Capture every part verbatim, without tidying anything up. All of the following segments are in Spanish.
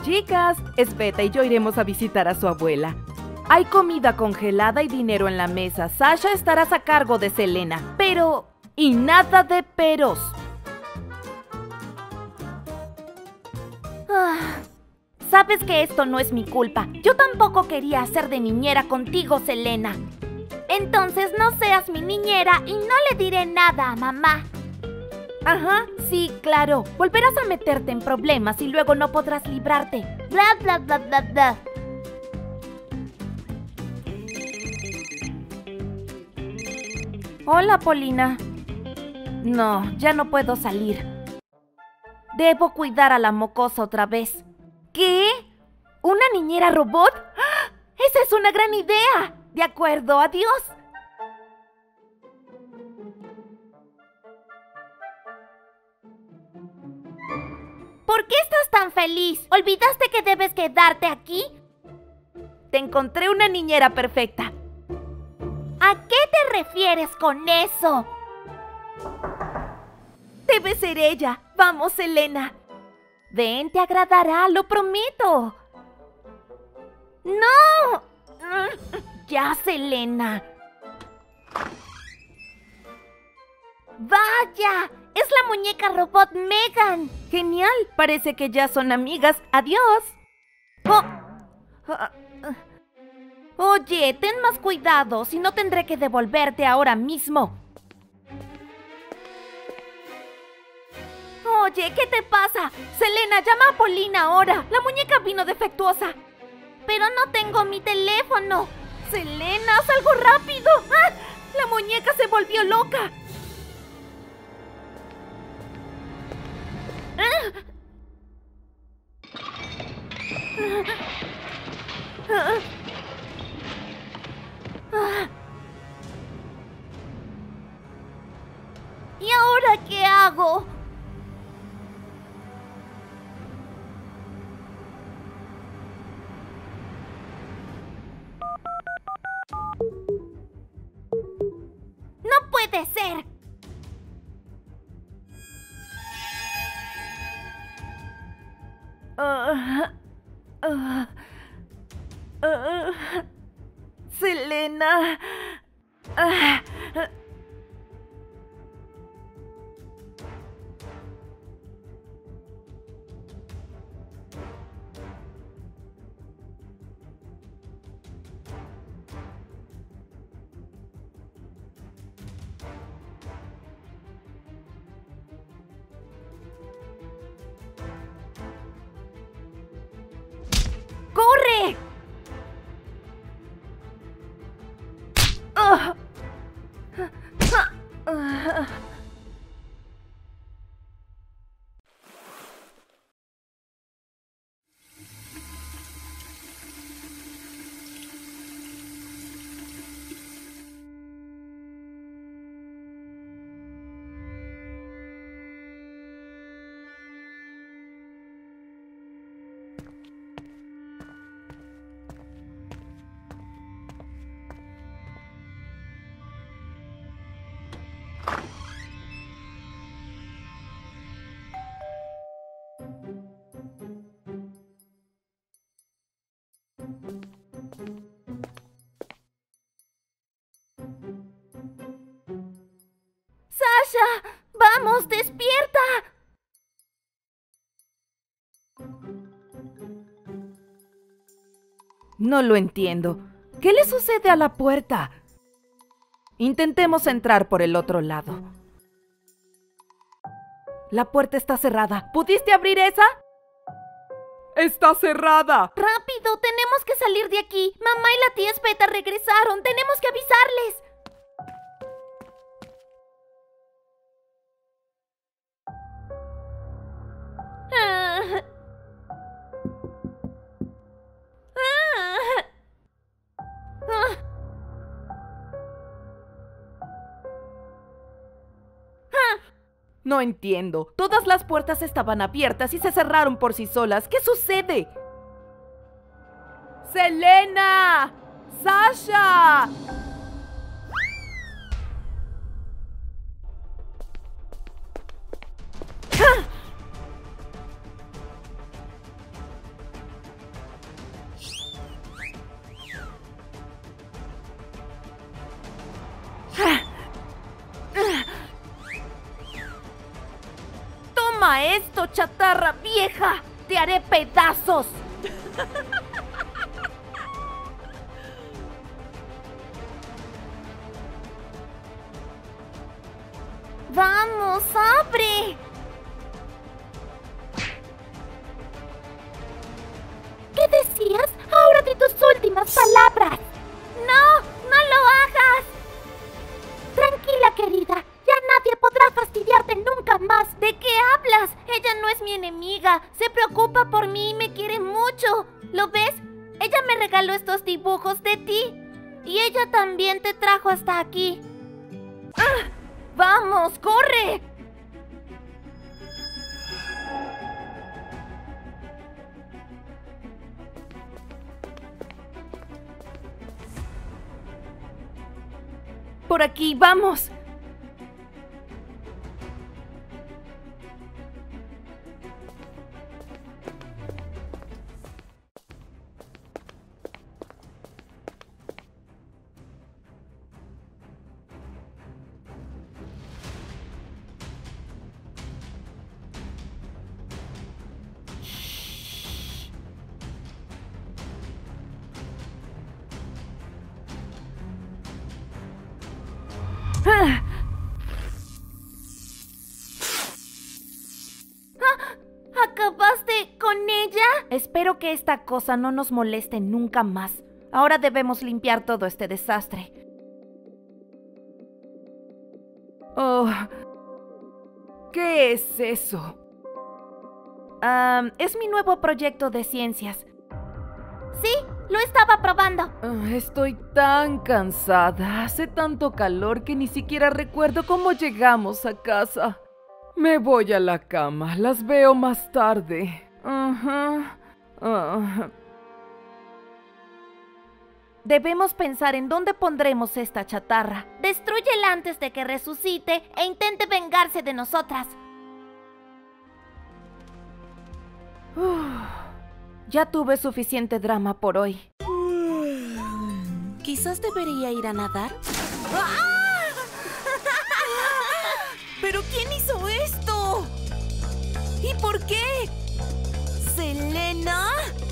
Chicas, Sveta y yo iremos a visitar a su abuela. Hay comida congelada y dinero en la mesa. Sasha estarás a cargo de Selena. Pero... y nada de peros. Ah, sabes que esto no es mi culpa. Yo tampoco quería hacer de niñera contigo, Selena. Entonces no seas mi niñera y no le diré nada a mamá. Ajá, sí, claro. Volverás a meterte en problemas y luego no podrás librarte. Bla, bla, bla, bla, bla. Hola, Polina. No, ya no puedo salir. Debo cuidar a la mocosa otra vez. ¿Qué? ¿Una niñera robot? ¡Ah! ¡Esa es una gran idea! De acuerdo, adiós. ¿Por qué estás tan feliz? ¿Olvidaste que debes quedarte aquí? Te encontré una niñera perfecta. ¿A qué te refieres con eso? Debe ser ella. Vamos, Selena. Ven, te agradará, lo prometo. ¡No! Ya, Selena. ¡Vaya! ¡Es la muñeca robot Megan! ¡Genial! Parece que ya son amigas. ¡Adiós! Oh. Oye, ten más cuidado, si no tendré que devolverte ahora mismo. Oye, ¿qué te pasa? Selena, llama a Polina ahora. La muñeca vino defectuosa. Pero no tengo mi teléfono. Selena, haz algo rápido. ¡Ah! La muñeca se volvió loca. ¡Ah! ¡Ah! ¡Ah! ¿Y ahora qué hago? ¡No puede ser! Uh, uh, uh, Selena. Uh, uh. ¡Corre! Uh, uh, uh. ¡Sasha! ¡Vamos, despierta! No lo entiendo. ¿Qué le sucede a la puerta? Intentemos entrar por el otro lado. La puerta está cerrada. ¿Pudiste abrir esa? ¡Está cerrada! ¡Rápido! ¡Tenemos que salir de aquí! Mamá y la tía Sveta regresaron. ¡Tenemos que avisarles! Ah. Ah. Ah. Ah. No entiendo. Todas las puertas estaban abiertas y se cerraron por sí solas. ¿Qué sucede? ¡Selena! ¡Sasha! Toma esto, chatarra vieja. Te haré pedazos. ¡Vamos, abre! ¿Qué decías? Ahora di tus últimas palabras. ¡No! ¡No lo hagas! Tranquila, querida. Ya nadie podrá fastidiarte nunca más. ¿De qué hablas? Ella no es mi enemiga. Se preocupa por mí y me quiere mucho. ¿Lo ves? Ella me regaló estos dibujos de ti. Y ella también te trajo hasta aquí. ¡Ah! ¡Vamos, corre! Por aquí, vamos. Ah. ¿Acabaste con ella? Espero que esta cosa no nos moleste nunca más. Ahora debemos limpiar todo este desastre. Oh, ¿qué es eso? Um, es mi nuevo proyecto de ciencias. Sí, lo estaba probando. Uh, estoy tan cansada. Hace tanto calor que ni siquiera recuerdo cómo llegamos a casa. Me voy a la cama. Las veo más tarde. Uh-huh. Uh. Debemos pensar en dónde pondremos esta chatarra. Destrúyela antes de que resucite e intente vengarse de nosotras. Uh, ya tuve suficiente drama por hoy. Quizás debería ir a nadar. ¿Pero quién hizo esto? ¿Y por qué? ¿Selena?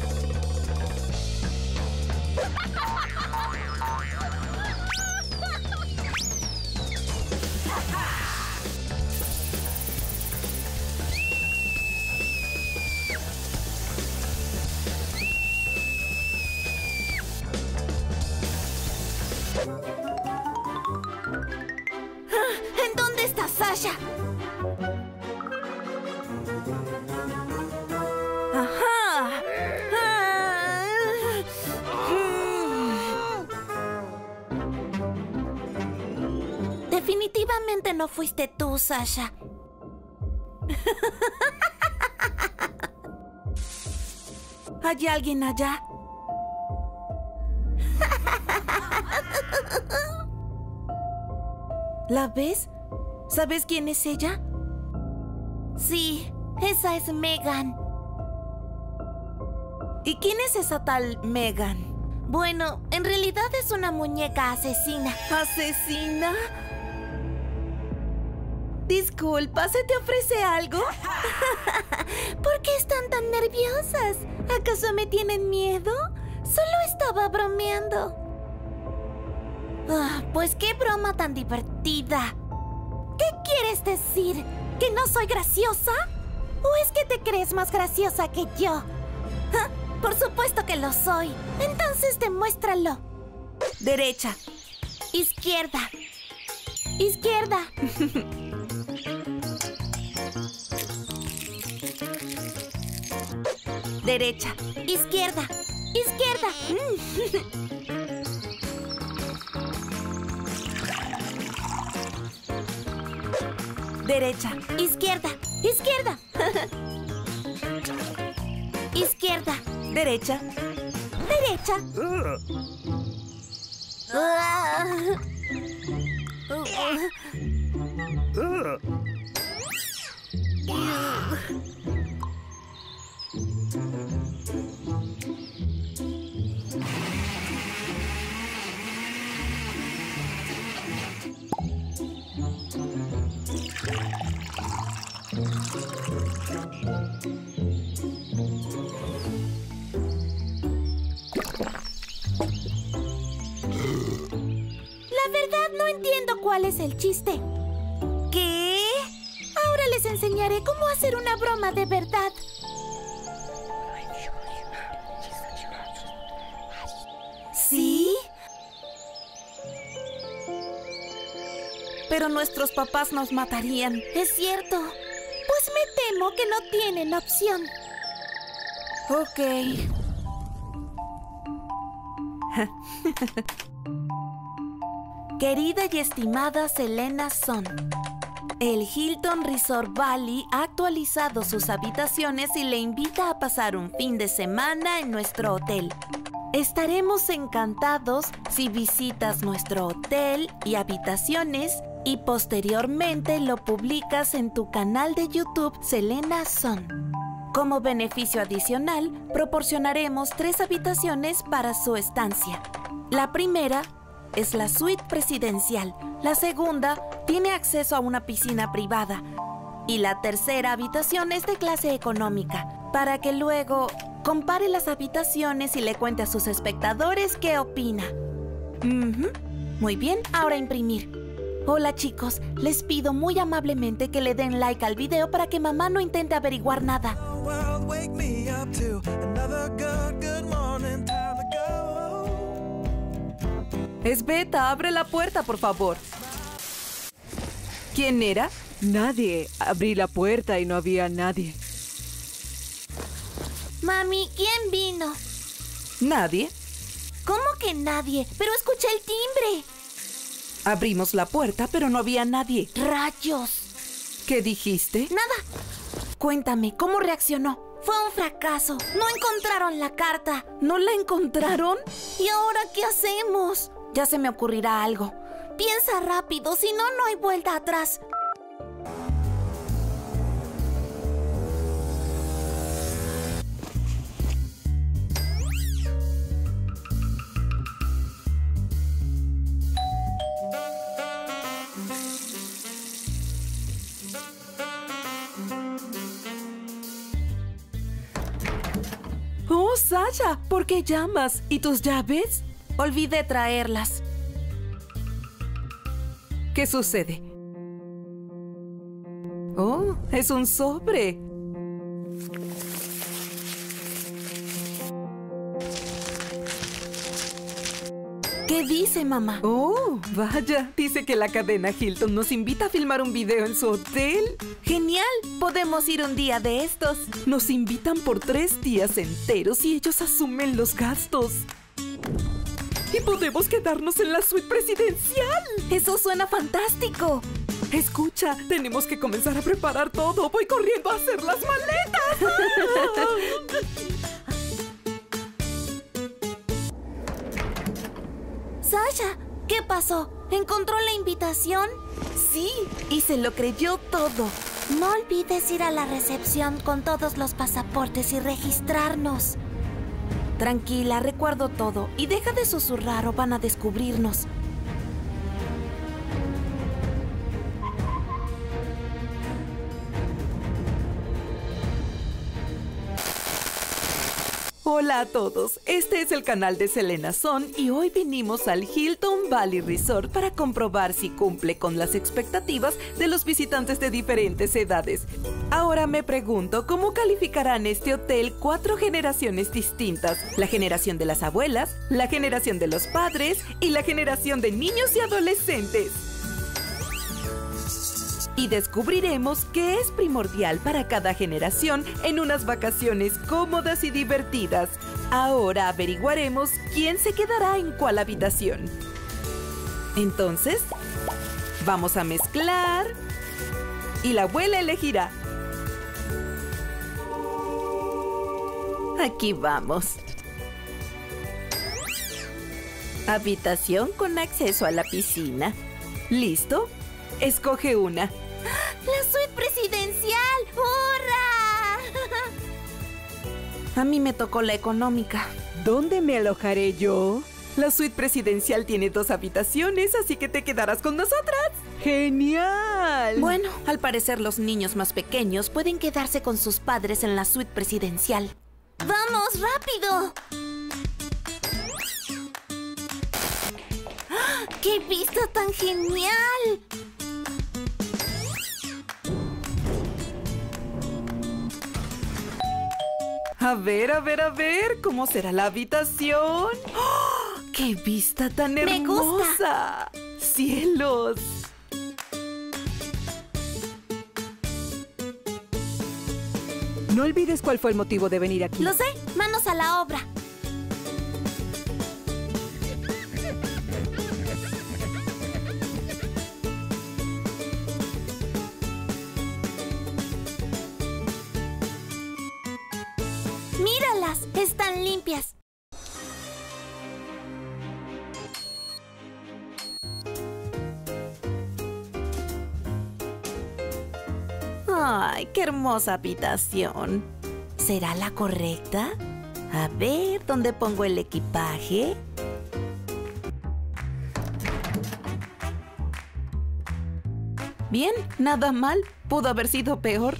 ¿En dónde está Sasha? ¡Ajá! Definitivamente no fuiste tú, Sasha. ¿Hay alguien allá? ¿La ves? ¿Sabes quién es ella? Sí, esa es Megan. ¿Y quién es esa tal Megan? Bueno, en realidad es una muñeca asesina. ¿Asesina? Disculpa, ¿se te ofrece algo? ¿Por qué están tan nerviosas? ¿Acaso me tienen miedo? Solo estaba bromeando. Ah, pues qué broma tan divertida. ¿Qué quieres decir? ¿Que no soy graciosa? ¿O es que te crees más graciosa que yo? ¿Ah? Por supuesto que lo soy. Entonces demuéstralo. Derecha. Izquierda. Izquierda. Derecha. Izquierda. Izquierda. Derecha. Izquierda. Izquierda. Izquierda. Derecha. Derecha. No entiendo cuál es el chiste. ¿Qué? Ahora les enseñaré cómo hacer una broma de verdad. ¿Sí? Pero nuestros papás nos matarían. Es cierto. Pues me temo que no tienen opción. Ok. Querida y estimada Selena Son, el Hilton Resort Valley ha actualizado sus habitaciones y le invita a pasar un fin de semana en nuestro hotel. Estaremos encantados si visitas nuestro hotel y habitaciones y posteriormente lo publicas en tu canal de YouTube Selena Son. Como beneficio adicional, proporcionaremos tres habitaciones para su estancia. La primera es la suite presidencial. La segunda tiene acceso a una piscina privada. Y la tercera habitación es de clase económica, para que luego compare las habitaciones y le cuente a sus espectadores qué opina. Uh-huh. Muy bien, ahora imprimir. Hola chicos, les pido muy amablemente que le den like al video para que mamá no intente averiguar nada. Es Beta, abre la puerta, por favor. ¿Quién era? Nadie. Abrí la puerta y no había nadie. Mami, ¿quién vino? ¿Nadie? ¿Cómo que nadie? Pero escuché el timbre. Abrimos la puerta, pero no había nadie. ¡Rayos! ¿Qué dijiste? Nada. Cuéntame, ¿cómo reaccionó? Fue un fracaso. No encontraron la carta. ¿No la encontraron? ¿Y ahora qué hacemos? Ya se me ocurrirá algo. Piensa rápido, si no, no hay vuelta atrás. Oh, Sasha, ¿por qué llamas? ¿Y tus llaves? Olvidé traerlas. ¿Qué sucede? Oh, es un sobre. ¿Qué dice, mamá? Oh, vaya. Dice que la cadena Hilton nos invita a filmar un video en su hotel. ¡Genial! Podemos ir un día de estos. Nos invitan por tres días enteros y ellos asumen los gastos. Y podemos quedarnos en la suite presidencial. ¡Eso suena fantástico! Escucha, tenemos que comenzar a preparar todo. Voy corriendo a hacer las maletas. Sasha, ¿qué pasó? ¿Encontró la invitación? Sí, y se lo creyó todo. No olvides ir a la recepción con todos los pasaportes y registrarnos. Tranquila, recuerdo todo. Y deja de susurrar o van a descubrirnos. Hola a todos, este es el canal de Selena Son y hoy vinimos al Hilton Valley Resort para comprobar si cumple con las expectativas de los visitantes de diferentes edades. Ahora me pregunto, ¿cómo calificarán este hotel cuatro generaciones distintas? La generación de las abuelas, la generación de los padres y la generación de niños y adolescentes. Y descubriremos qué es primordial para cada generación en unas vacaciones cómodas y divertidas. Ahora averiguaremos quién se quedará en cuál habitación. Entonces, vamos a mezclar y la abuela elegirá. Aquí vamos. Habitación con acceso a la piscina. ¿Listo? Escoge una. ¡La suite presidencial! ¡Hurra! A mí me tocó la económica. ¿Dónde me alojaré yo? La suite presidencial tiene dos habitaciones, así que te quedarás con nosotras. ¡Genial! Bueno, al parecer los niños más pequeños pueden quedarse con sus padres en la suite presidencial. ¡Vamos, rápido! ¡Qué vista tan genial! A ver, a ver, a ver, ¿cómo será la habitación? ¡Oh! ¡Qué vista tan hermosa! Me gusta. ¡Cielos! No olvides cuál fue el motivo de venir aquí. Lo sé, manos a la obra. ¡Míralas! Están limpias. ¡Ay, qué hermosa habitación! ¿Será la correcta? A ver, ¿dónde pongo el equipaje? Bien, nada mal. Pudo haber sido peor.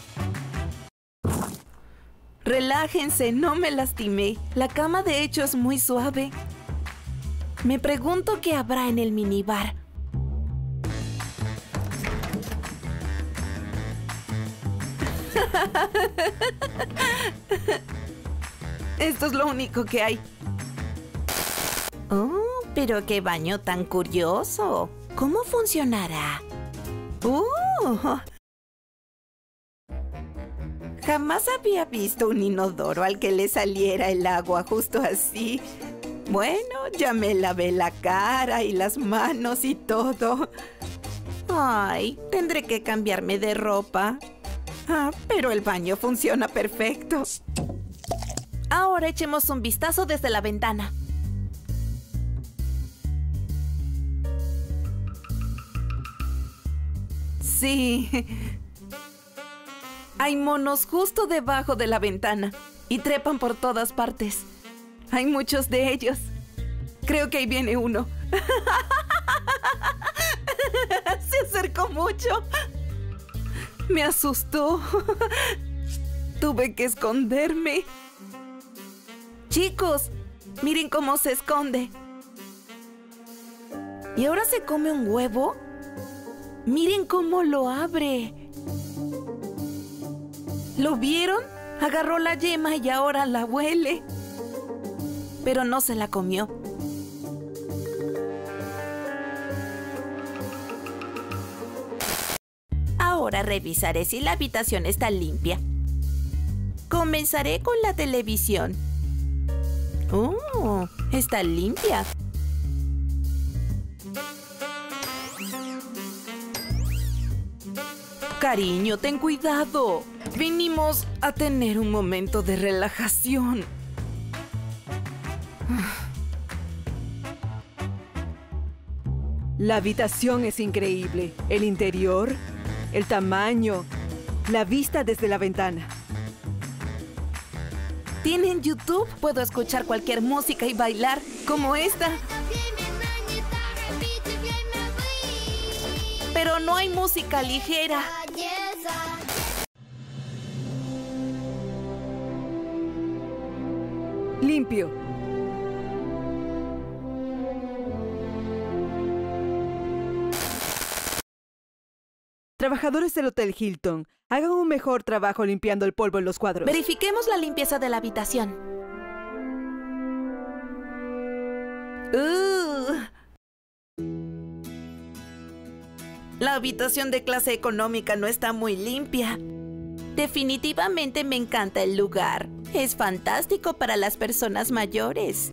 Relájense, no me lastimé. La cama de hecho es muy suave. Me pregunto qué habrá en el minibar. Esto es lo único que hay. Oh, pero qué baño tan curioso. ¿Cómo funcionará? ¡Uh! Jamás había visto un inodoro al que le saliera el agua justo así. Bueno, ya me lavé la cara y las manos y todo. Ay, tendré que cambiarme de ropa. Ah, pero el baño funciona perfecto. Ahora echemos un vistazo desde la ventana. Sí. Hay monos justo debajo de la ventana y trepan por todas partes. Hay muchos de ellos. Creo que ahí viene uno. Se acercó mucho. Me asustó. Tuve que esconderme. Chicos, miren cómo se esconde. ¿Y ahora se come un huevo? Miren cómo lo abre. ¿Lo vieron? Agarró la yema y ahora la huele. Pero no se la comió. Ahora revisaré si la habitación está limpia. Comenzaré con la televisión. ¡Oh! Está limpia. Cariño, ten cuidado. Vinimos a tener un momento de relajación. La habitación es increíble. El interior, el tamaño, la vista desde la ventana. ¿Tienen YouTube? Puedo escuchar cualquier música y bailar, como esta. Pero no hay música ligera. Limpio. Trabajadores del Hotel Hilton, hagan un mejor trabajo limpiando el polvo en los cuadros. Verifiquemos la limpieza de la habitación. Uh. La habitación de clase económica no está muy limpia. Definitivamente me encanta el lugar. Es fantástico para las personas mayores.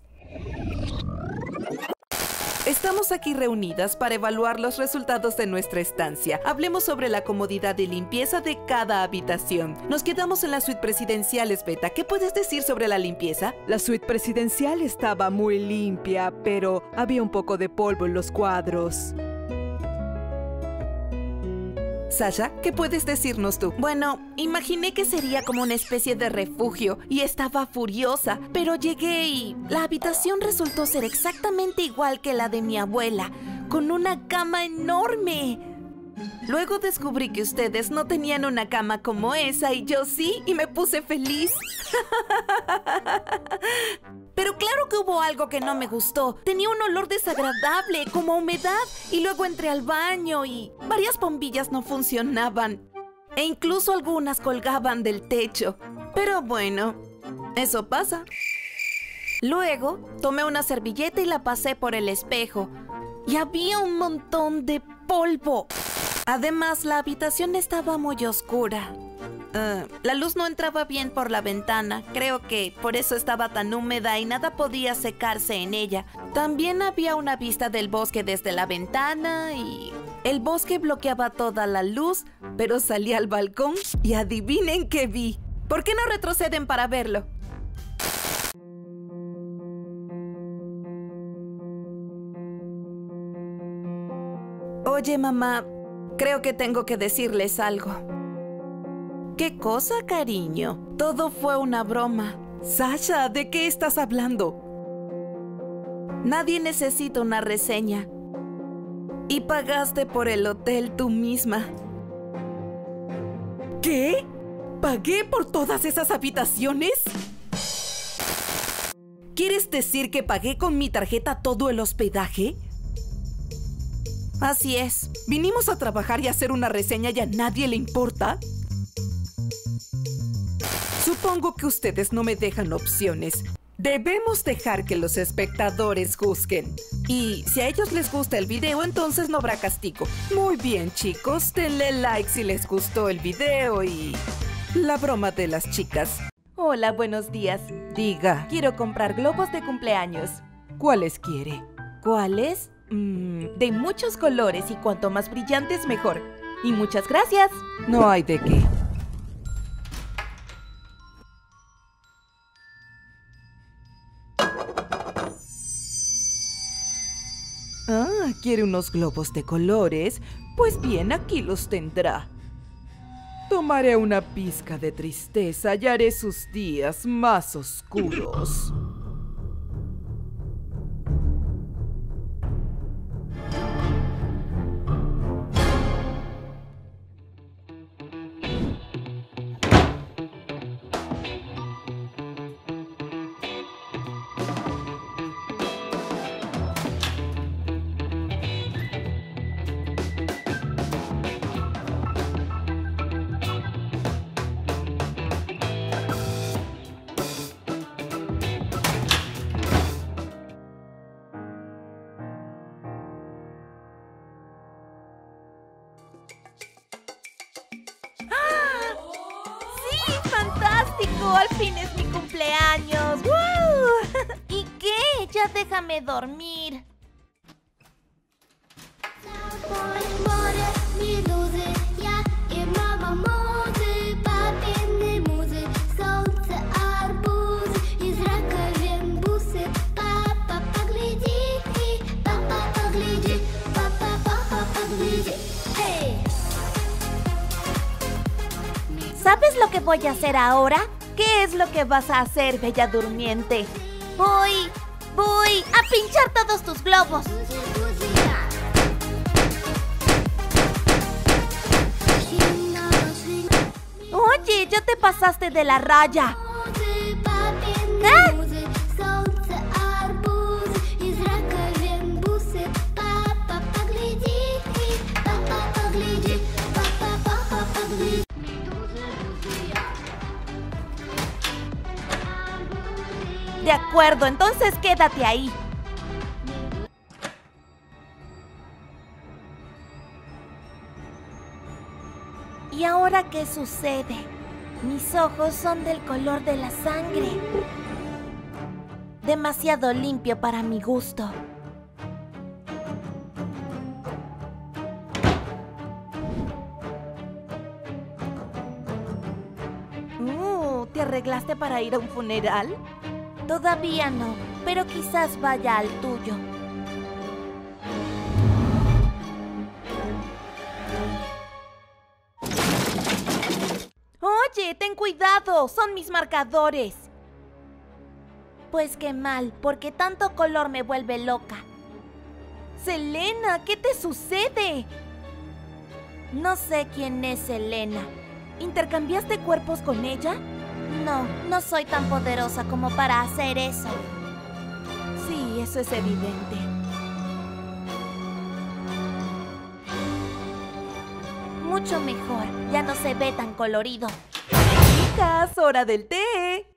Estamos aquí reunidas para evaluar los resultados de nuestra estancia. Hablemos sobre la comodidad y limpieza de cada habitación. Nos quedamos en la suite presidencial, Sveta. ¿Qué puedes decir sobre la limpieza? La suite presidencial estaba muy limpia, pero había un poco de polvo en los cuadros. Sasha, ¿qué puedes decirnos tú? Bueno, imaginé que sería como una especie de refugio y estaba furiosa, pero llegué y la habitación resultó ser exactamente igual que la de mi abuela, con una cama enorme. Luego descubrí que ustedes no tenían una cama como esa y yo sí, y me puse feliz. Pero claro que hubo algo que no me gustó. Tenía un olor desagradable, como humedad, y luego entré al baño y varias bombillas no funcionaban. E incluso algunas colgaban del techo. Pero bueno, eso pasa. Luego, tomé una servilleta y la pasé por el espejo. Y había un montón de polvo. Además, la habitación estaba muy oscura. Uh, la luz no entraba bien por la ventana. Creo que por eso estaba tan húmeda y nada podía secarse en ella. También había una vista del bosque desde la ventana y... el bosque bloqueaba toda la luz, pero salí al balcón y adivinen qué vi. ¿Por qué no retroceden para verlo? Oye, mamá, creo que tengo que decirles algo. ¿Qué cosa, cariño? Todo fue una broma. Sasha, ¿de qué estás hablando? Nadie necesita una reseña. Y pagaste por el hotel tú misma. ¿Qué? ¿Pagué por todas esas habitaciones? ¿Quieres decir que pagué con mi tarjeta todo el hospedaje? Así es. ¿Vinimos a trabajar y hacer una reseña y a nadie le importa? Supongo que ustedes no me dejan opciones. Debemos dejar que los espectadores juzguen. Y si a ellos les gusta el video, entonces no habrá castigo. Muy bien, chicos, denle like si les gustó el video y... la broma de las chicas. Hola, buenos días. Diga. Quiero comprar globos de cumpleaños. ¿Cuáles quiere? ¿Cuáles? Mm, de muchos colores y cuanto más brillantes mejor. Y muchas gracias. No hay de qué. Ah, ¿quiere unos globos de colores? Pues bien, aquí los tendrá. Tomaré una pizca de tristeza y haré sus días más oscuros. ¡Fantástico! ¡Al fin es mi cumpleaños! ¡Woo! ¿Y qué? Ya déjame dormir. ¿Sabes lo que voy a hacer ahora? ¿Qué es lo que vas a hacer, bella durmiente? Voy... voy a pinchar todos tus globos. Oye, ya te pasaste de la raya. ¿Eh? De acuerdo, entonces quédate ahí. ¿Y ahora qué sucede? Mis ojos son del color de la sangre. Demasiado limpio para mi gusto. Uh, ¿te arreglaste para ir a un funeral? Todavía no, pero quizás vaya al tuyo. Oye, ten cuidado, son mis marcadores. Pues qué mal, porque tanto color me vuelve loca. Selena, ¿qué te sucede? No sé quién es Selena. ¿Intercambiaste cuerpos con ella? No, no soy tan poderosa como para hacer eso. Sí, eso es evidente. Mucho mejor, ya no se ve tan colorido. Chicas, hora del té.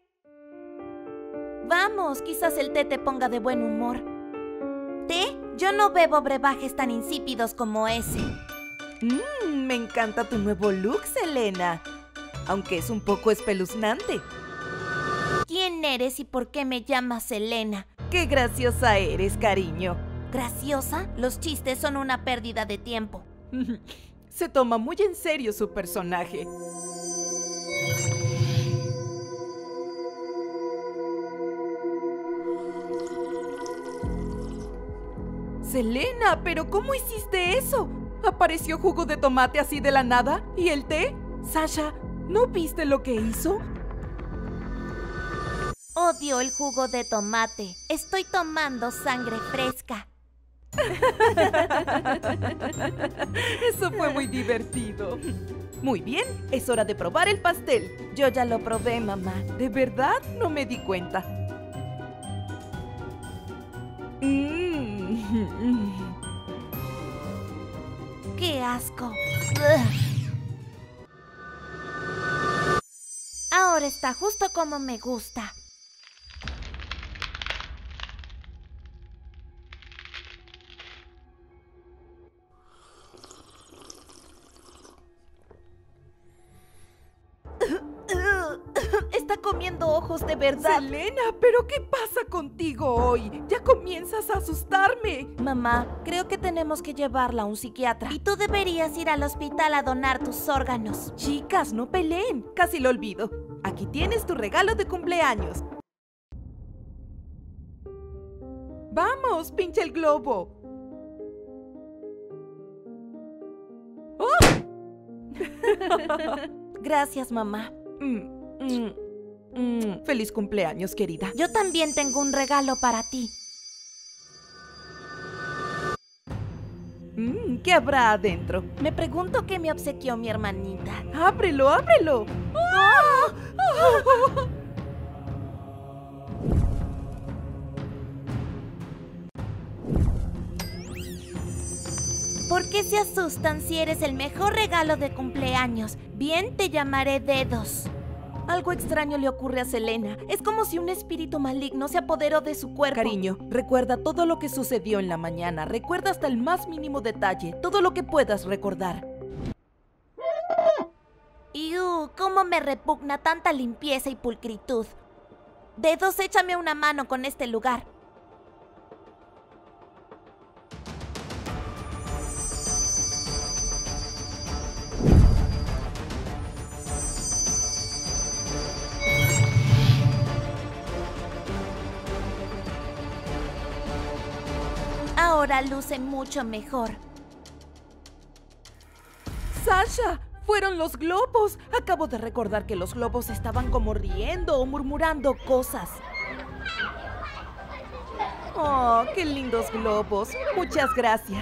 Vamos, quizás el té te ponga de buen humor. ¿Té? Yo no bebo brebajes tan insípidos como ese. Mmm, me encanta tu nuevo look, Selena. Aunque es un poco espeluznante. ¿Quién eres y por qué me llamas Selena? ¡Qué graciosa eres, cariño! ¿Graciosa? Los chistes son una pérdida de tiempo. Se toma muy en serio su personaje. Selena, ¿pero cómo hiciste eso? ¿Apareció jugo de tomate así de la nada? ¿Y el té? Sasha, ¿no viste lo que hizo? Odio el jugo de tomate. Estoy tomando sangre fresca. Eso fue muy divertido. Muy bien, es hora de probar el pastel. Yo ya lo probé, mamá. ¿De verdad? No me di cuenta. Mm. ¡Qué asco! Ugh. Ahora está justo como me gusta. Está comiendo ojos de verdad. Selena, ¿pero qué pasa contigo hoy? Ya comienzas a asustarme. Mamá, creo que tenemos que llevarla a un psiquiatra. Y tú deberías ir al hospital a donar tus órganos. Chicas, no peleen. Casi lo olvido. Aquí tienes tu regalo de cumpleaños. Vamos, pincha el globo. ¡Oh! Gracias, mamá. Mm, mm, mm. Feliz cumpleaños, querida. Yo también tengo un regalo para ti. Mm, ¿qué habrá adentro? Me pregunto qué me obsequió mi hermanita. ¡Ábrelo, ábrelo! ¡Oh! ¡Oh! ¿Por qué se asustan si eres el mejor regalo de cumpleaños? Bien, te llamaré Dedos. Algo extraño le ocurre a Selena. Es como si un espíritu maligno se apoderó de su cuerpo. Cariño, recuerda todo lo que sucedió en la mañana. Recuerda hasta el más mínimo detalle. Todo lo que puedas recordar. ¡Iu! ¿Cómo me repugna tanta limpieza y pulcritud? Dedos, échame una mano con este lugar. Ahora luce mucho mejor. ¡Sasha! ¡Fueron los globos! Acabo de recordar que los globos estaban como riendo o murmurando cosas. ¡Oh, qué lindos globos! Muchas gracias.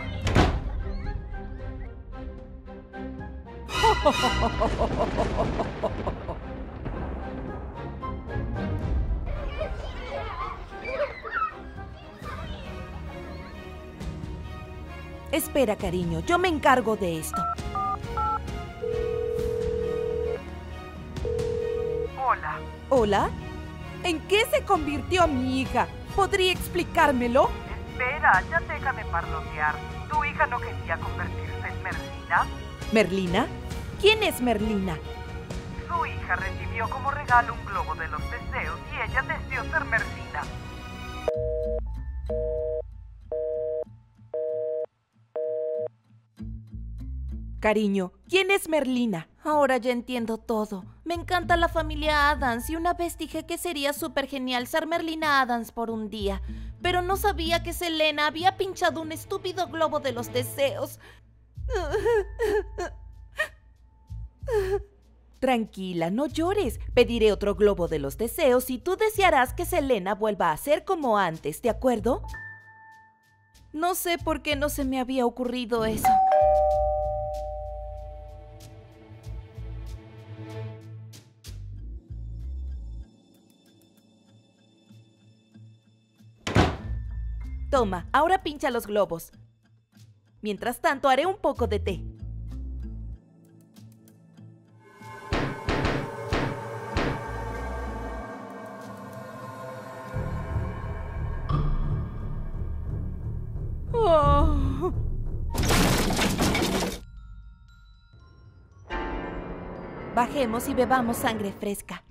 Espera, cariño, yo me encargo de esto. Hola. ¿Hola? ¿En qué se convirtió mi hija? ¿Podría explicármelo? Espera, ya déjame parlotear. ¿Tu hija no quería convertirse en Merlina? ¿Merlina? ¿Quién es Merlina? Su hija recibió como regalo un globo de los deseos y ella deseó ser Merlina. Cariño, ¿quién es Merlina? Ahora ya entiendo todo. Me encanta la familia Addams y una vez dije que sería súper genial ser Merlina Addams por un día. Pero no sabía que Selena había pinchado un estúpido globo de los deseos. Tranquila, no llores. Pediré otro globo de los deseos y tú desearás que Selena vuelva a ser como antes, ¿de acuerdo? No sé por qué no se me había ocurrido eso. Toma, ahora pincha los globos. Mientras tanto, haré un poco de té. Oh. Bajemos y bebamos sangre fresca.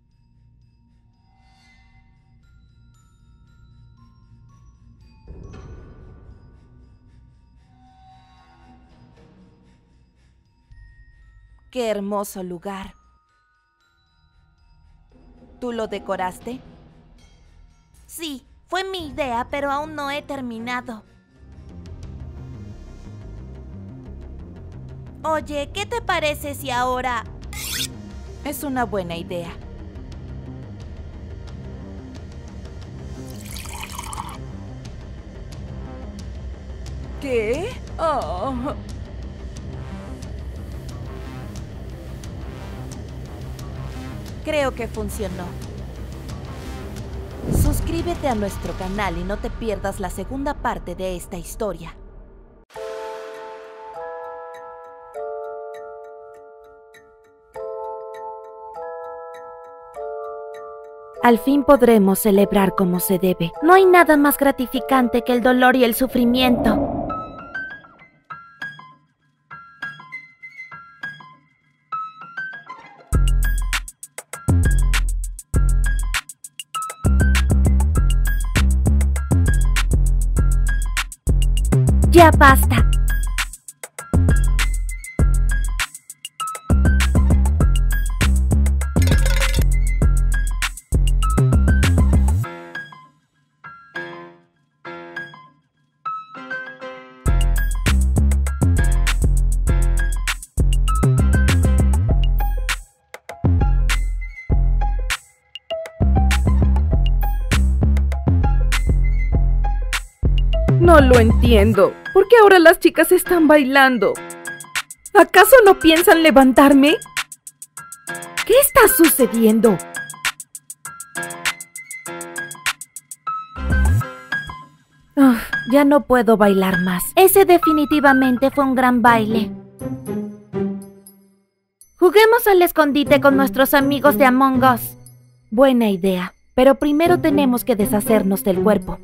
¡Qué hermoso lugar! ¿Tú lo decoraste? Sí, fue mi idea, pero aún no he terminado. Oye, ¿qué te parece si ahora...? Es una buena idea. ¿Qué? Oh. Creo que funcionó. Suscríbete a nuestro canal y no te pierdas la segunda parte de esta historia. Al fin podremos celebrar como se debe. No hay nada más gratificante que el dolor y el sufrimiento. Ya basta. No lo entiendo. ¿Por qué ahora las chicas están bailando? ¿Acaso no piensan levantarme? ¿Qué está sucediendo? Uf, ya no puedo bailar más. Ese definitivamente fue un gran baile. Juguemos al escondite con nuestros amigos de Among Us. Buena idea, pero primero tenemos que deshacernos del cuerpo.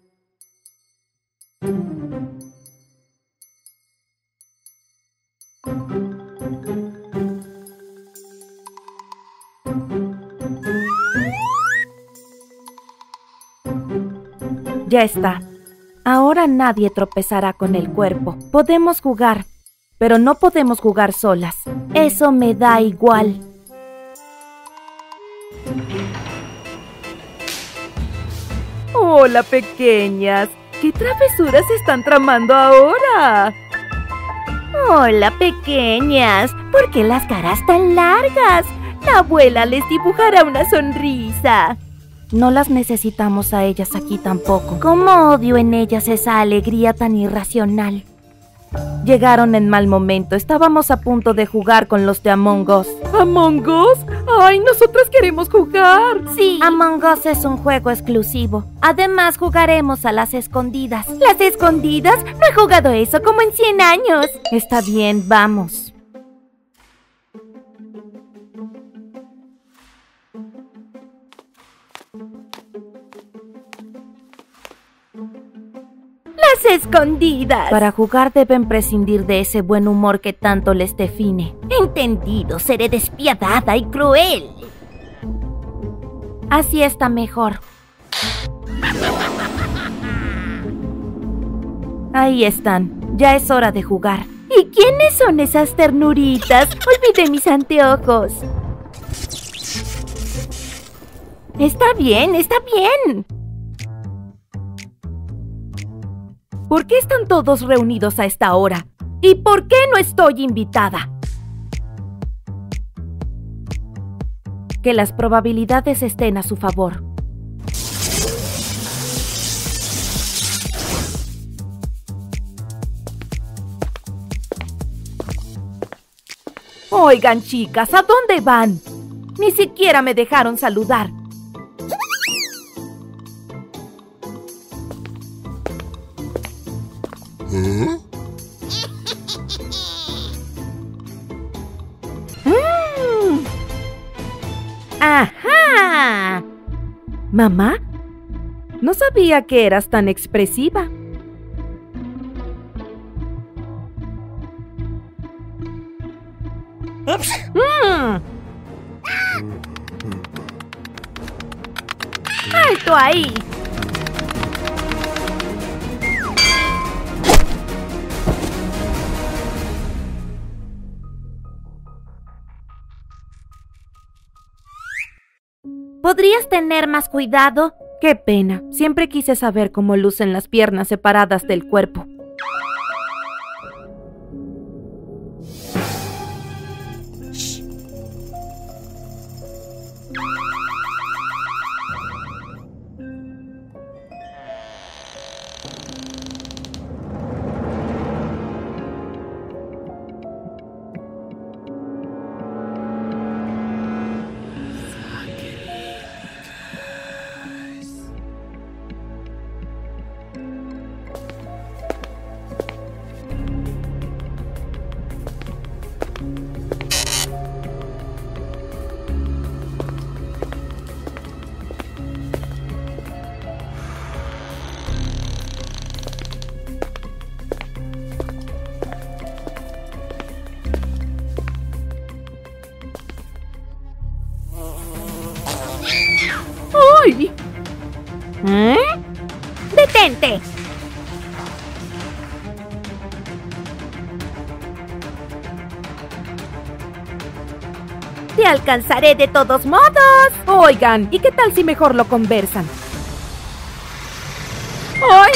Ya está. Ahora nadie tropezará con el cuerpo. Podemos jugar, pero no podemos jugar solas. Eso me da igual. Hola, pequeñas. ¿Qué travesuras están tramando ahora? Hola, pequeñas. ¿Por qué las caras tan largas? La abuela les dibujará una sonrisa. No las necesitamos a ellas aquí tampoco. ¿Cómo odio en ellas esa alegría tan irracional? Llegaron en mal momento. Estábamos a punto de jugar con los de Among Us. ¿Among Us? ¡Ay, nosotras queremos jugar! Sí, Among Us es un juego exclusivo. Además, jugaremos a las escondidas. ¿Las escondidas? No he jugado eso como en cien años. Está bien, vamos. ¡Las escondidas! Para jugar deben prescindir de ese buen humor que tanto les define. Entendido, seré despiadada y cruel. Así está mejor. Ahí están. Ya es hora de jugar. ¿Y quiénes son esas ternuritas? Olvidé mis anteojos. Está bien, está bien. ¿Por qué están todos reunidos a esta hora? ¿Y por qué no estoy invitada? Que las probabilidades estén a su favor. Oigan, chicas, ¿a dónde van? Ni siquiera me dejaron saludar. Mm. ¡Ajá! ¿Mamá? No sabía que eras tan expresiva. Mm. ¡Alto ahí! ¿Podrías tener más cuidado? Qué pena. Siempre quise saber cómo lucen las piernas separadas del cuerpo. ¡Ay! ¿Eh? ¡Detente! Te alcanzaré de todos modos. Oigan, ¿y qué tal si mejor lo conversan? ¡Ay!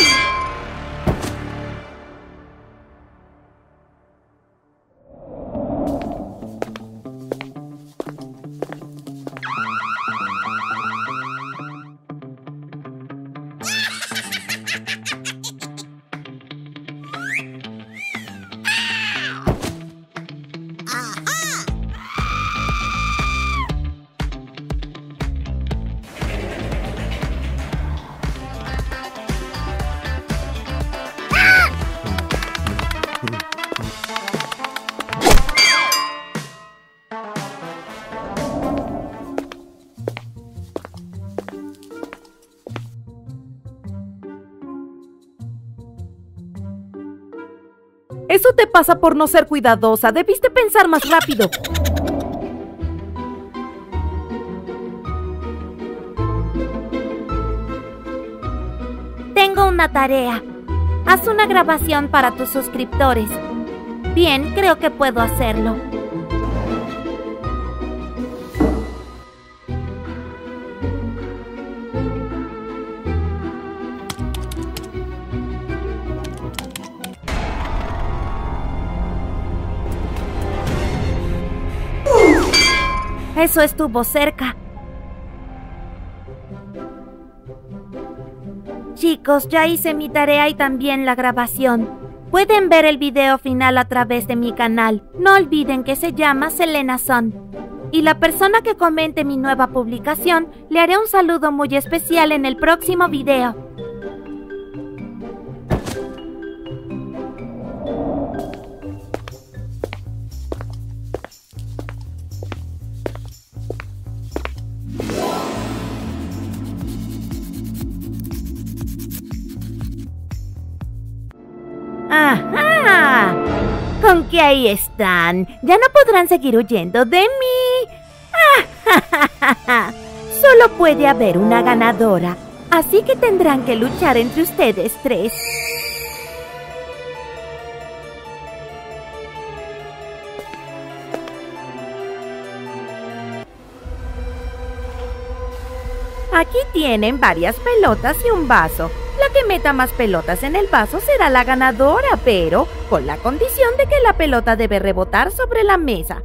Eso te pasa por no ser cuidadosa. Debiste pensar más rápido. Tengo una tarea. Haz una grabación para tus suscriptores. Bien, creo que puedo hacerlo. Eso estuvo cerca. Chicos, ya hice mi tarea y también la grabación. Pueden ver el video final a través de mi canal. No olviden que se llama Selena Son. Y la persona que comente mi nueva publicación, le haré un saludo muy especial en el próximo video. ¡Ajá! ¿Con qué ahí están? Ya no podrán seguir huyendo de mí. ¡Ah! Solo puede haber una ganadora, así que tendrán que luchar entre ustedes tres. Aquí tienen varias pelotas y un vaso. La que meta más pelotas en el vaso será la ganadora, pero con la condición de que la pelota debe rebotar sobre la mesa.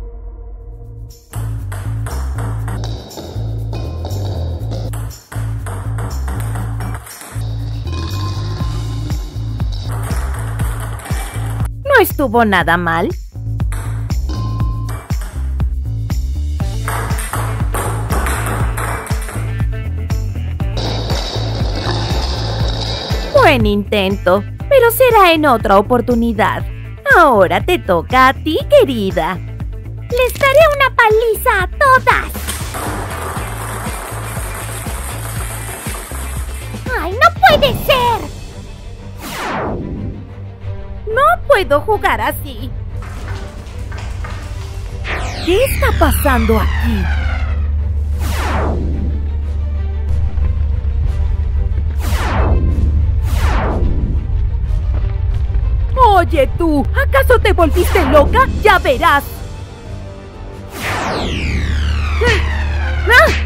No estuvo nada mal. Buen intento, pero será en otra oportunidad. Ahora te toca a ti, querida. Les daré una paliza a todas. ¡Ay, no puede ser! No puedo jugar así. ¿Qué está pasando aquí? Oye tú, ¿acaso te volviste loca? ¡Ya verás! ¡Ah!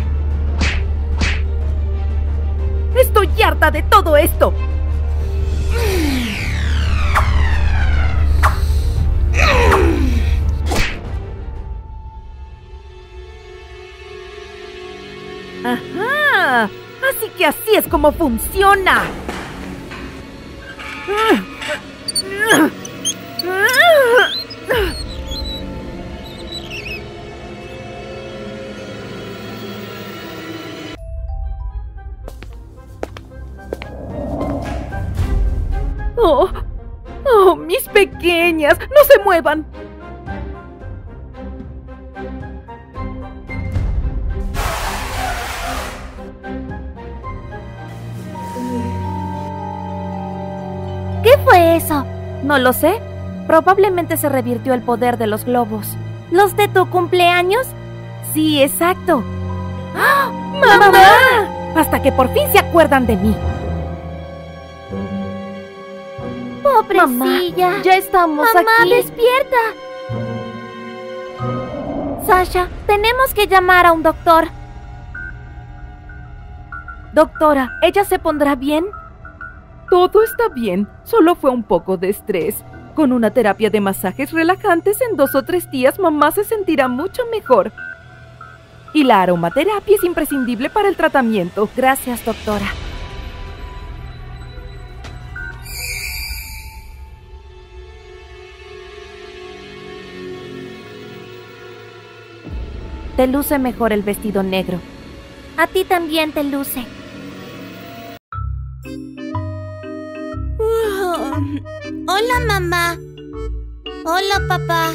¡Estoy harta de todo esto! ¡Ajá! Así que así es como funciona. ¡Oh! ¡Oh, mis pequeñas! ¡No se muevan! ¿Qué fue eso? No lo sé. Probablemente se revirtió el poder de los globos. ¿Los de tu cumpleaños? Sí, exacto. ¡Ah! ¡Mamá! Hasta que por fin se acuerdan de mí. Pobrecilla. Mamá, ya estamos Mamá, aquí. despierta. Sasha, tenemos que llamar a un doctor. Doctora, ¿ella se pondrá bien? Todo está bien, solo fue un poco de estrés. Con una terapia de masajes relajantes en dos o tres días mamá se sentirá mucho mejor. Y la aromaterapia es imprescindible para el tratamiento. Gracias, doctora. Te luce mejor el vestido negro. A ti también te luce. Hola, mamá. Hola, papá.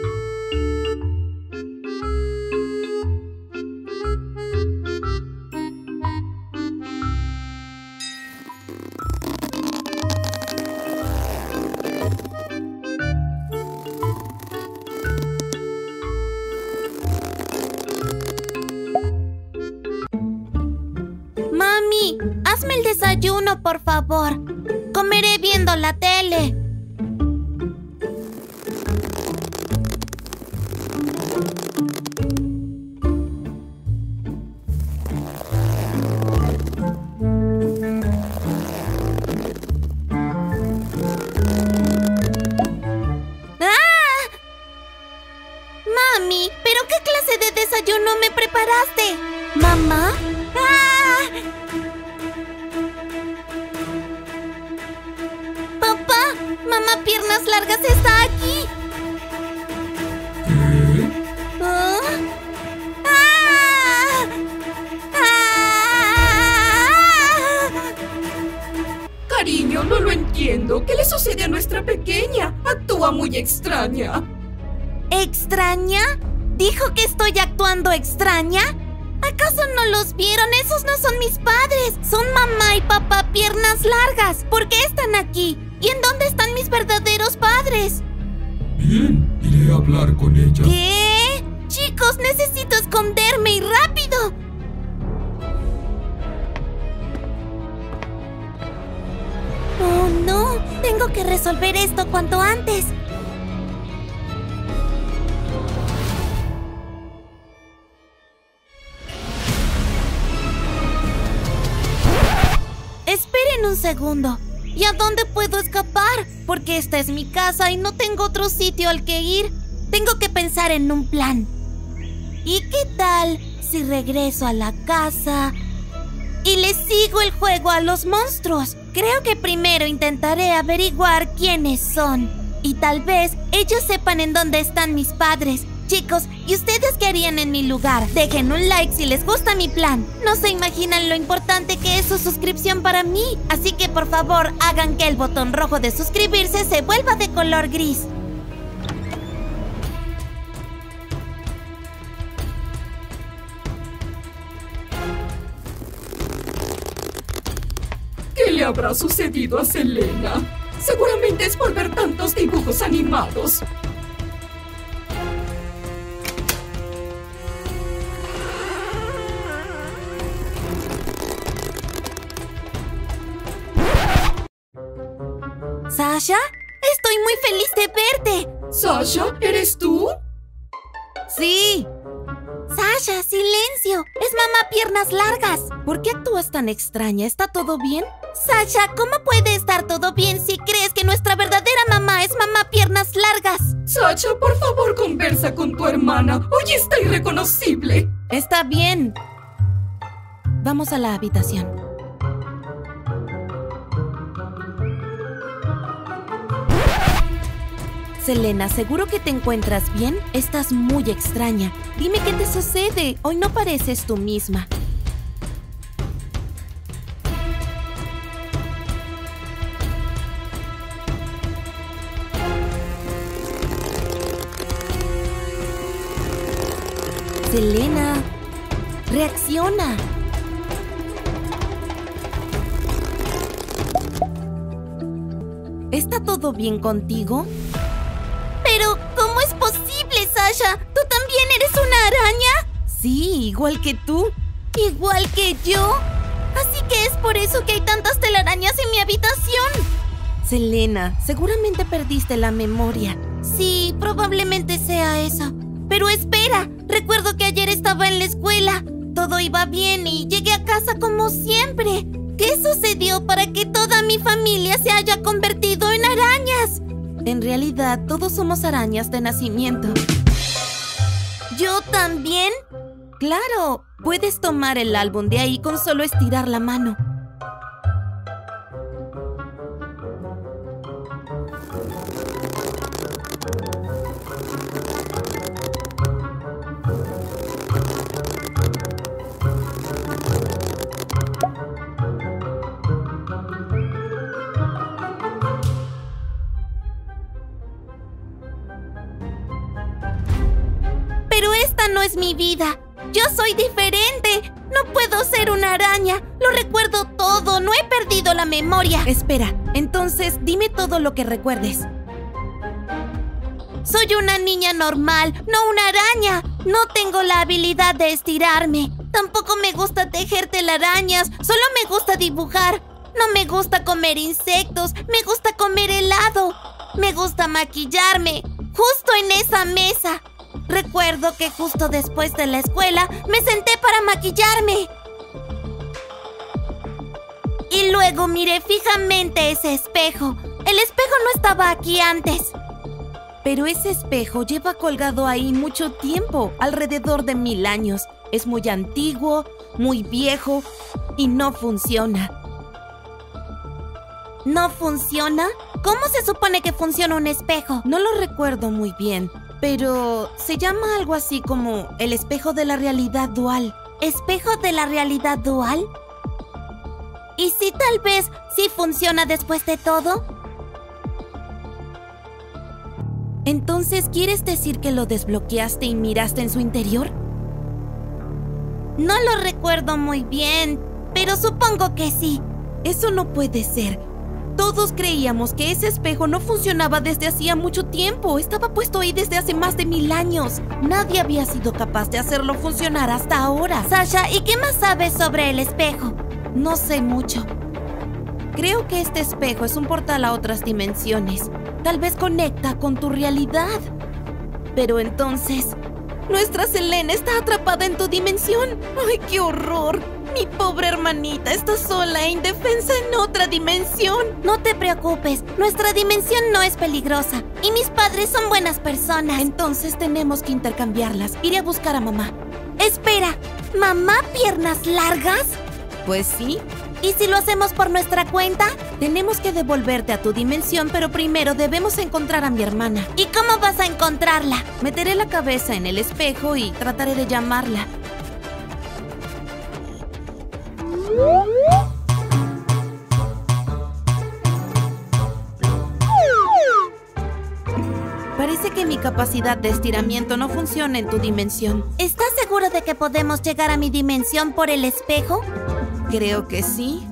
Mami, hazme el desayuno, por favor. Comeré viendo la tele. ¡Ah! Mami, ¿pero qué clase de desayuno me preparaste? ¿Mamá? ¡Ah! Papá, mamá Piernas Largas está aquí. ¿Ah? ¡Ah! ¡Ah! Cariño, no lo entiendo. ¿Qué le sucede a nuestra pequeña? Actúa muy extraña. ¿Extraña? ¿Dijo que estoy actuando extraña? ¿Acaso no los vieron? Esos no son mis padres. Son mamá y papá Piernas Largas. ¿Por qué están aquí? ¿Y en dónde están mis verdaderos padres? Bien, iré a hablar con ella. ¿Qué? Chicos, necesito esconderme y rápido. Oh, no. Tengo que resolver esto cuanto antes. Esperen un segundo. ¿Y a dónde puedo escapar? Porque esta es mi casa y no tengo otro sitio al que ir. Tengo que pensar en un plan. ¿Y qué tal si regreso a la casa y les sigo el juego a los monstruos? Creo que primero intentaré averiguar quiénes son. Y tal vez ellos sepan en dónde están mis padres. Chicos, ¿y ustedes qué harían en mi lugar? Dejen un like si les gusta mi plan. No se imaginan lo importante que es su suscripción para mí. Así que por favor, hagan que el botón rojo de suscribirse se vuelva de color gris. ¿Qué le habrá sucedido a Selena? Seguramente es por ver tantos dibujos animados. ¿Sasha? Estoy muy feliz de verte. ¿Sasha? ¿Eres tú? Sí. Sasha, silencio. Es mamá Piernas Largas. ¿Por qué actúas tan extraña? ¿Está todo bien? Sasha, ¿cómo puede estar todo bien si crees que nuestra verdadera mamá es mamá Piernas Largas? Sasha, por favor, conversa con tu hermana. Hoy está irreconocible. Está bien. Vamos a la habitación. Selena, ¿seguro que te encuentras bien? Estás muy extraña. Dime qué te sucede. Hoy no pareces tú misma. Selena, reacciona. ¿Está todo bien contigo? Pero, ¿cómo es posible, Sasha? ¿Tú también eres una araña? Sí, igual que tú. ¿Igual que yo? Así que es por eso que hay tantas telarañas en mi habitación. Selena, seguramente perdiste la memoria. Sí, probablemente sea eso. Pero espera, recuerdo que ayer estaba en la escuela. Todo iba bien y llegué a casa como siempre. ¿Qué sucedió para que toda mi familia se haya convertido en arañas? En realidad, todos somos arañas de nacimiento. ¿Yo también? Claro, puedes tomar el álbum de ahí con solo estirar la mano. No es mi vida. Yo soy diferente. No puedo ser una araña. Lo recuerdo todo. No he perdido la memoria. Espera, entonces dime todo lo que recuerdes. Soy una niña normal, no una araña. No tengo la habilidad de estirarme. Tampoco me gusta tejer telarañas. Solo me gusta dibujar. No me gusta comer insectos. Me gusta comer helado. Me gusta maquillarme. Justo en esa mesa. Recuerdo que justo después de la escuela me senté para maquillarme. Y luego miré fijamente ese espejo. El espejo no estaba aquí antes. Pero ese espejo lleva colgado ahí mucho tiempo, alrededor de mil años. Es muy antiguo, muy viejo y no funciona. ¿No funciona? ¿Cómo se supone que funciona un espejo? No lo recuerdo muy bien. Pero se llama algo así como el espejo de la realidad dual. ¿Espejo de la realidad dual? ¿Y si tal vez sí funciona después de todo? Entonces, ¿quieres decir que lo desbloqueaste y miraste en su interior? No lo recuerdo muy bien, pero supongo que sí. Eso no puede ser. Todos creíamos que ese espejo no funcionaba desde hacía mucho tiempo. Estaba puesto ahí desde hace más de mil años. Nadie había sido capaz de hacerlo funcionar hasta ahora. Sasha, ¿y qué más sabes sobre el espejo? No sé mucho. Creo que este espejo es un portal a otras dimensiones. Tal vez conecta con tu realidad. Pero entonces, nuestra Selena está atrapada en tu dimensión. ¡Ay, qué horror! Mi pobre hermanita está sola e indefensa en otra dimensión. No te preocupes, nuestra dimensión no es peligrosa y mis padres son buenas personas. Entonces tenemos que intercambiarlas. Iré a buscar a mamá. Espera, ¿mamá Piernas Largas? Pues sí, ¿Y si lo hacemos por nuestra cuenta? Tenemos que devolverte a tu dimensión, pero primero debemos encontrar a mi hermana. ¿Y cómo vas a encontrarla? Meteré la cabeza en el espejo y trataré de llamarla. Parece que mi capacidad de estiramiento no funciona en tu dimensión. ¿Estás seguro de que podemos llegar a mi dimensión por el espejo? Creo que sí.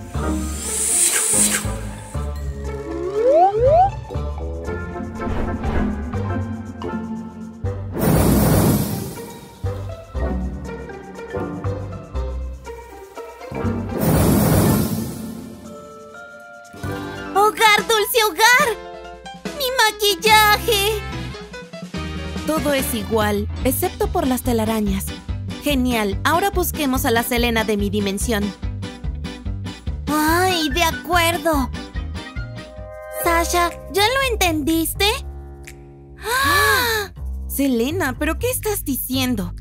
¡Hogar, dulce hogar! ¡Mi maquillaje! Todo es igual, excepto por las telarañas. Genial, ahora busquemos a la Selena de mi dimensión. ¡Ay, de acuerdo! Sasha, ¿ya lo entendiste? ¡Ah! Selena, ¿pero qué estás diciendo?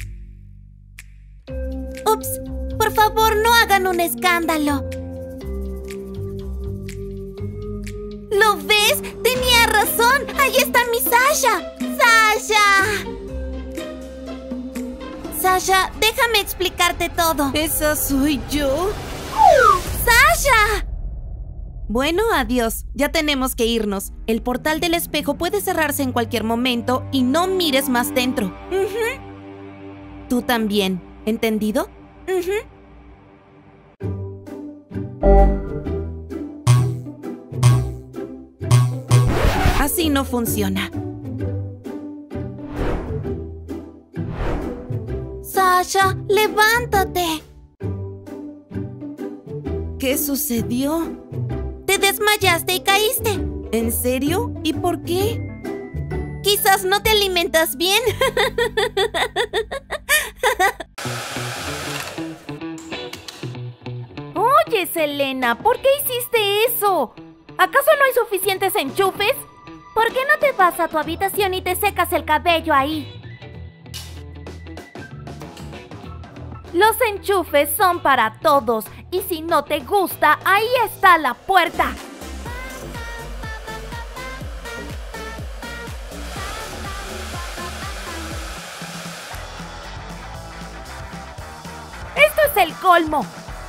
Ups, por favor, no hagan un escándalo. ¿Lo ves? Tenía razón. Ahí está mi Sasha. ¡Sasha! Sasha, déjame explicarte todo. ¿Esa soy yo? ¡Sasha! Bueno, adiós. Ya tenemos que irnos. El portal del espejo puede cerrarse en cualquier momento y no mires más dentro. Uh-huh. Tú también. ¿Entendido? Uh-huh. Así no funciona. Sasha, levántate. ¿Qué sucedió? Te desmayaste y caíste. ¿En serio? ¿Y por qué? Quizás no te alimentas bien. Oye, Selena, ¿por qué hiciste eso? ¿Acaso no hay suficientes enchufes? ¿Por qué no te vas a tu habitación y te secas el cabello ahí? Los enchufes son para todos y si no te gusta, ahí está la puerta. ¡Esto es el colmo!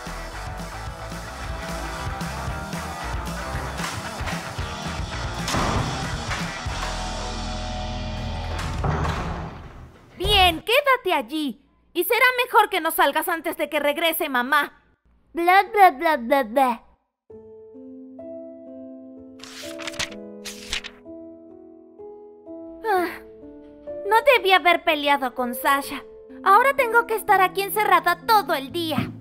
Bien, quédate allí. Y será mejor que no salgas antes de que regrese mamá. Bla, bla, bla, bla, bla. Ah, no debí haber peleado con Sasha. Ahora tengo que estar aquí encerrada todo el día.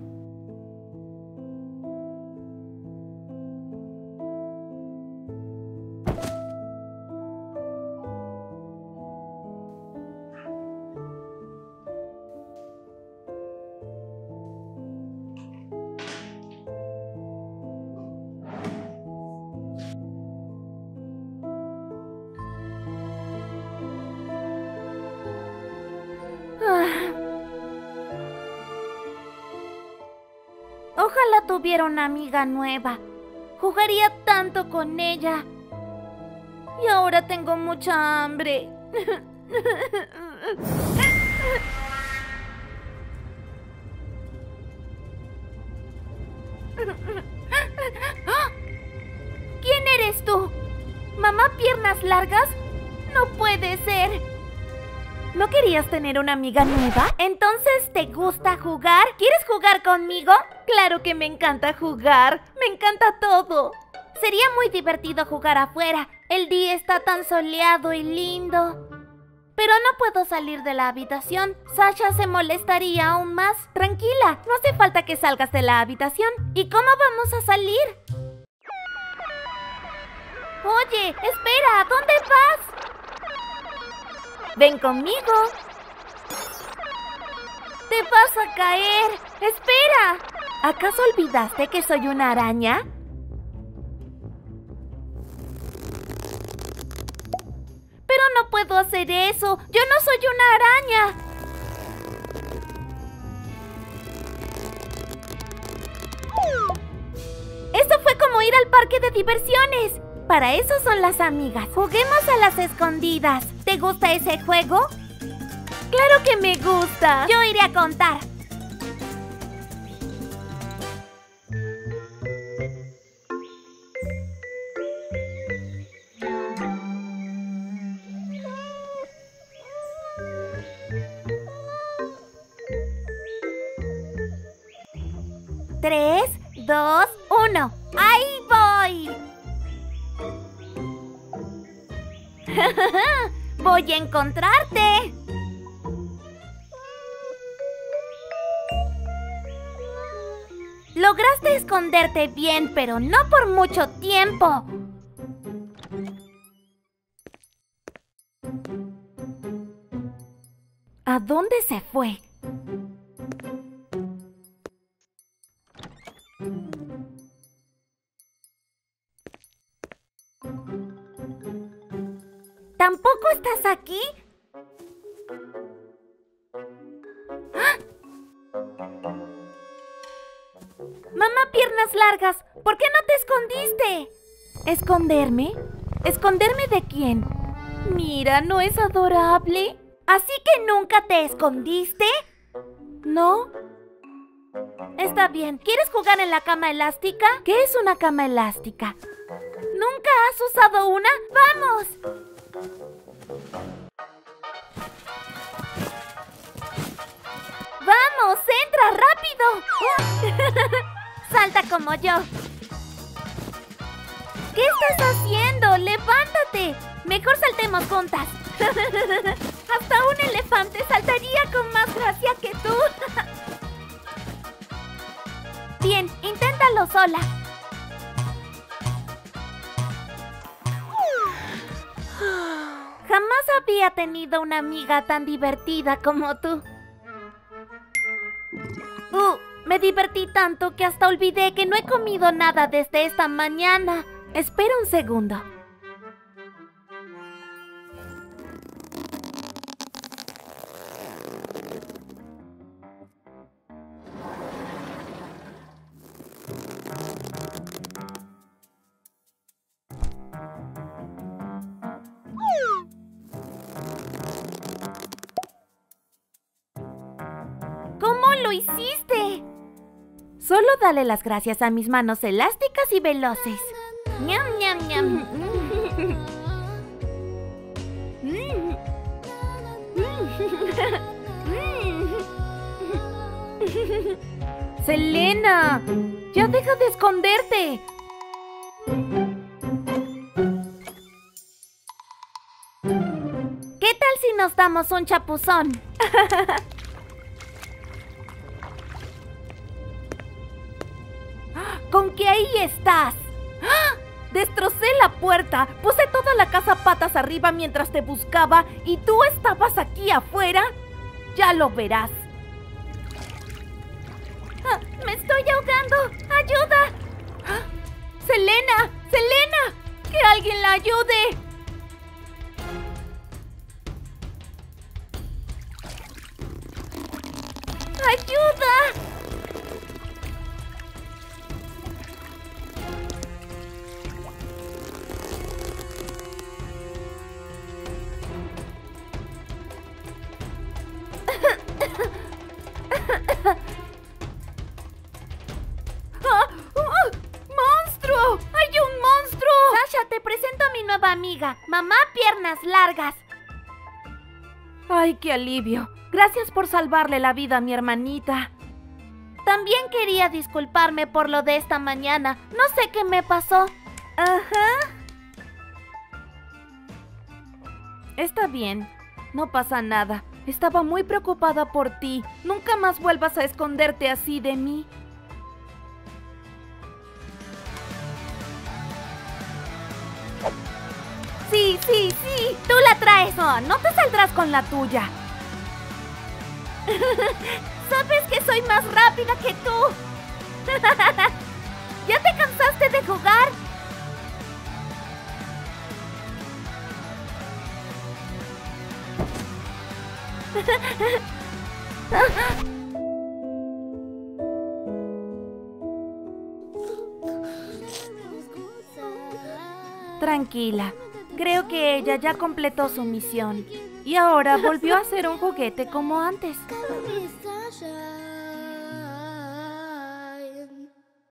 Ojalá tuviera una amiga nueva. Jugaría tanto con ella. Y ahora tengo mucha hambre. ¿Quién eres tú? ¿Mamá Piernas Largas? No puede ser. ¿No querías tener una amiga nueva? ¿Entonces te gusta jugar? ¿Quieres jugar conmigo? Claro que me encanta jugar. Me encanta todo. Sería muy divertido jugar afuera. El día está tan soleado y lindo. Pero no puedo salir de la habitación. Sasha se molestaría aún más. Tranquila, no hace falta que salgas de la habitación. ¿Y cómo vamos a salir? Oye, espera, ¿dónde vas? Ven conmigo. Te vas a caer. ¡Espera! ¿Acaso olvidaste que soy una araña? Pero no puedo hacer eso. Yo no soy una araña. como ir al parque de diversiones. Para eso son las amigas. Juguemos a las escondidas. ¿Te gusta ese juego? ¡Claro que me gusta! Yo iré a contar. Tres, dos, uno. ¡Ahí voy! ¡Voy a encontrarte! Lograste esconderte bien, pero no por mucho tiempo. ¿A dónde se fue? ¿Tampoco estás aquí? ¡Ah! Mamá Piernas Largas, ¿por qué no te escondiste? ¿Esconderme? ¿Esconderme de quién? Mira, ¿no es adorable? ¿Así que nunca te escondiste? ¿No? Está bien. ¿Quieres jugar en la cama elástica? ¿Qué es una cama elástica? ¿Nunca has usado una? ¡Vamos! ¡Vamos! ¡Entra rápido! ¡Salta como yo! ¿Qué estás haciendo? ¡Levántate! Mejor saltemos juntas. Hasta un elefante saltaría con más gracia que tú. Bien, inténtalo sola. Jamás había tenido una amiga tan divertida como tú. Uh, me divertí tanto que hasta olvidé que no he comido nada desde esta mañana. Espera un segundo. ¿Cómo lo hiciste? Solo dale las gracias a mis manos elásticas y veloces. ¡Ñam, ñam, ñam! ¡Selena! ¡Ya deja de esconderte! ¿Qué tal si nos damos un chapuzón? ¿Con qué ahí estás? ¡Ah! Destrocé la puerta, puse toda la casa patas arriba mientras te buscaba y tú estabas aquí afuera. Ya lo verás. ¡Ah! ¡Me estoy ahogando! ¡Ayuda! ¡Ah! ¡Selena! ¡Selena! ¡Que alguien la ayude! ¡Ayuda! Amiga, Mamá Piernas Largas. Ay, qué alivio. Gracias por salvarle la vida a mi hermanita. También quería disculparme por lo de esta mañana. No sé qué me pasó. Ajá. Está bien. No pasa nada. Estaba muy preocupada por ti. Nunca más vuelvas a esconderte así de mí. Sí, sí, sí, tú la traes. No, no te saldrás con la tuya. ¿Sabes que soy más rápida que tú? ¿Ya te cansaste de jugar? Tranquila, creo que ella ya completó su misión y ahora volvió a ser un juguete como antes.